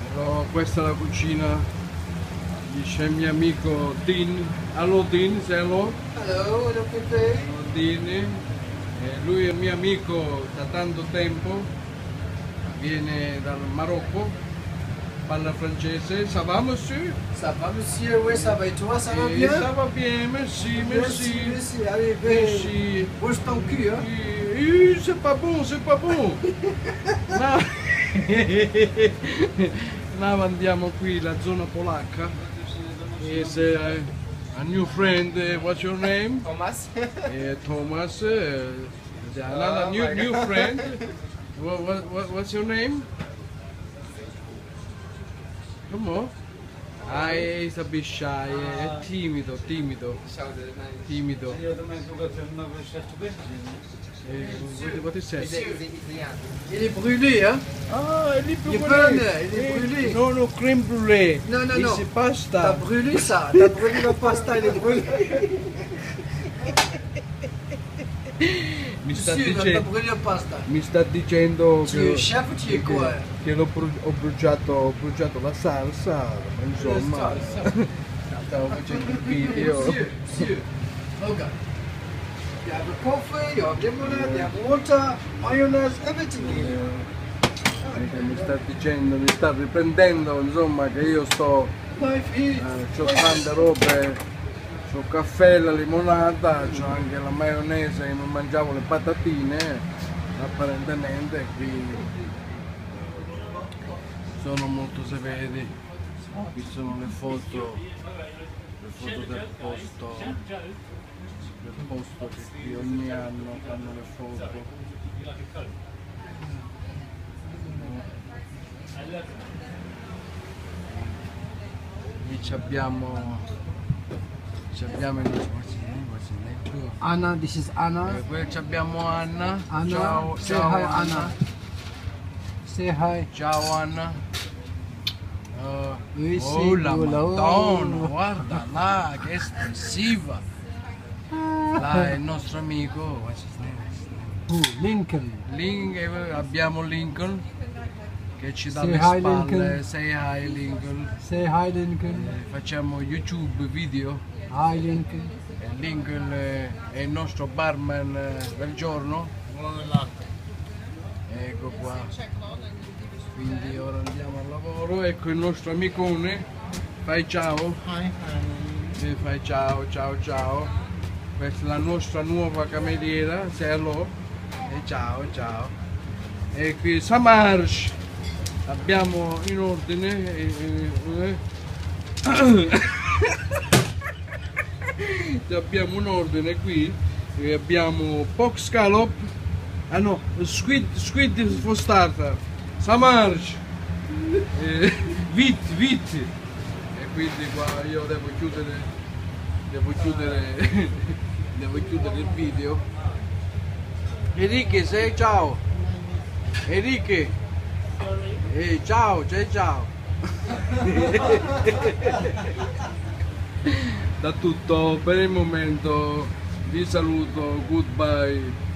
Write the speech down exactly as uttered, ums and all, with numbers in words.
Allora, questa è la cucina, dice il mio amico Dean. Allo Dean, sei allo? Hello, hello Pepe. Allo Dean. E lui è il mio amico da tanto tempo, viene dal Marocco, parla francese. Ça va monsieur? Ça va monsieur, oui ça va et toi, ça va Eh, bien? Ça va bien, merci, Merci, merci. merci, allez, Merci. bouge ton cul, hein. Eh, eh, c'est pas bon, c'est pas bon. No. Now andiamo qui, la zona polacca. Is uh, a new friend, uh, what's your name? Thomas. Uh, Thomas. Uh, another Oh new, my new God. friend. What, what, what, what's your name? Come on. Ah, è a bit shy, è timido, timido, timido. Io também estou a ter uma vez certo bem. Eh, what, what is that? Il est brûlé, hein. Ah, il est Il brûlé. burn, il est brûlé. Non, non, crème brûlée. Non, non, Et non. c'est T'as pasta. brûlé ça, t'as brûlé la pasta, il est brûlé. Mi sta, Monsieur, t'as dice- brûlé la pasta. mi sta dicendo Tu es che, chef ou tu es quoi? che l'ho bru- ho bruciato, ho bruciato la salsa, insomma, stavo facendo il video. Monsieur, monsieur, regarde. Il y a du coffee, il y a des limonade, il y a water, mayonnaise, everything. Eh, Mi sta dicendo, mi sta riprendendo, insomma, che io sto, Life is. eh, ho tante robe, c'ho caffè, la limonata, c'ho anche la maionese, che non mangiavo le patatine, apparentemente qui sono molto severi. Qui sono le foto, le foto del posto, del posto che qui ogni anno fanno le foto. Qui ci abbiamo, ci abbiamo il what's his name, what's his name? Anna, this is Anna. Eh, qui ci abbiamo Anna. Anna, Ciao, say ciao hi, Anna. Anna. Say hi. Ciao Anna. Oh, Oui, oh sì, la quella, oh. Madonna, guarda là, che espressiva. Là è il nostro amico, what's his name? Who? Lincoln. Link- eh, abbiamo Lincoln che ci dà Say le hi, spalle. Lincoln. Say hi Lincoln. Say hi, Lincoln. Eh, facciamo YouTube video. Hi, Lincoln. E Lincoln eh, è il nostro barman eh, del giorno. Ecco qua. Quindi ora andiamo al lavoro. Ecco il nostro amicone. Fai ciao. Eh, fai ciao, ciao, ciao. Questa è la nostra nuova cameriera. Sei allo? E ciao, ciao. E qui Samarsh. Abbiamo in ordine. eh, eh, eh. Abbiamo un ordine qui. E abbiamo pork scallop. Ah no, squid, squid for starter. Samarsh. Eh, vit, vit. E quindi qua io devo chiudere. Devo chiudere. Devo chiudere il video. Enrique, sei ciao. Enrique. Eh, ciao, ciao, ciao. Da tutto per il momento, vi saluto, goodbye.